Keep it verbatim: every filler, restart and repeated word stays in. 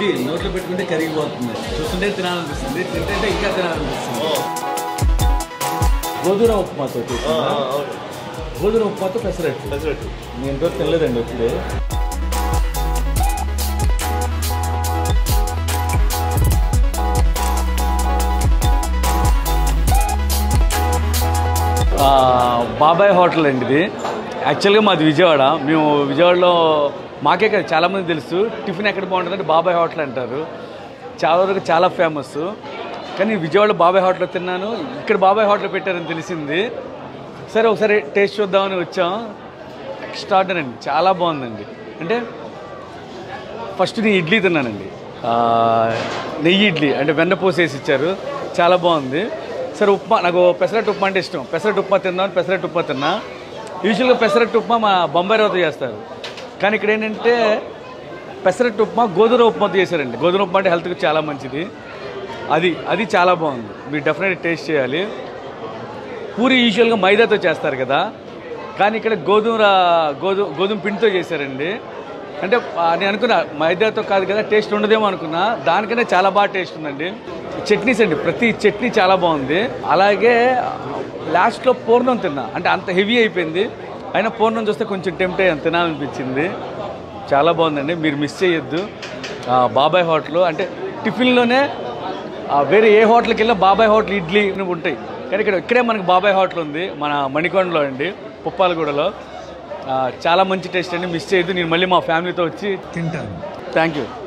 ఇడ్లీ నోట్లో పెట్టుకుంటే కరిగిపోతుంది, చూస్తుంటే తినాలనిపిస్తుంది, తింటే ఇంకా తినాలనిపిస్తుంది. గోధుమ ఉప్మాతో గోధుమ ఉప్మాతో పెసరట్టు పెసరట్టు నేను ఎంతో తినలేదండి ఇప్పుడు. బాబాయ్ హోటల్ అండి ఇది. యాక్చువల్గా మాది విజయవాడ. మేము విజయవాడలో మాకే కదా చాలామంది తెలుసు టిఫిన్ ఎక్కడ బాగుంటుందంటే బాబాయ్ హోటల్ అంటారు. చాలా వరకు చాలా ఫేమస్. కానీ విజయవాడలో బాబాయ్ హోటల్లో తిన్నాను, ఇక్కడ బాబాయ్ హోటల్ పెట్టారని తెలిసింది. సరే ఒకసారి టేస్ట్ చూద్దామని వచ్చాం. ఎక్స్ట్రార్డినరీ అండి, చాలా బాగుందండి. అంటే ఫస్ట్ నేను ఇడ్లీ తిన్నానండి, నెయ్యి ఇడ్లీ అంటే వెన్న పోసేసి ఇచ్చారు, చాలా బాగుంది. సరే ఉప్మా, నాకు పెసరట్టు ఉప్మా అంటే ఇష్టం. పెసరట్టు ఉప్మా తిందామని పెసరట్టు ఉప్మా తిన్నా. యూజువల్గా పెసరట్టు ఉప్మా మా బొంబాయి రవ్వతో చేస్తారు, కానీ ఇక్కడ ఏంటంటే పెసరట్టు ఉప్మా గోధుమ ఉప్మాతో చేశారండి. గోధుమ ఉప్మా అంటే హెల్త్కి చాలా మంచిది. అది అది చాలా బాగుంది, మీరు డెఫినెట్గా టేస్ట్ చేయాలి. పూరి యూజువల్గా మైదాతో చేస్తారు కదా, కానీ ఇక్కడ గోధుమ గోధుమ గోధుమ పిండితో చేశారండి. అంటే నేను అనుకున్నా మైదాతో కాదు కదా, టేస్ట్ ఉండదేమో అనుకున్నా, దానికన్నా చాలా బాగా టేస్ట్ ఉందండి. చట్నీస్ అండి, ప్రతి చట్నీ చాలా బాగుంది. అలాగే లాస్ట్లో పూర్ణం తిన్నా, అంటే అంత హెవీ అయిపోయింది, అయినా పూర్ణం చూస్తే కొంచెం టెంప్ట్ అయ్యి తినాలనిపించింది. చాలా బాగుందండి, మీరు మిస్ చేయొద్దు. బాబాయ్ హోటల్ అంటే టిఫిన్లోనే వేరే ఏ హోటల్కి వెళ్ళినా బాబాయ్ హోటల్ ఇడ్లీ ఉంటాయి, కానీ ఇక్కడ ఇక్కడే మనకి బాబాయ్ హోటల్ ఉంది మన మణికొండలో అండి, పుప్పాలగూడలో. చాలా మంచి టేస్ట్ అండి, మిస్ చేయొద్దు. నేను మళ్ళీ మా ఫ్యామిలీతో వచ్చి తింటాను. Thank you.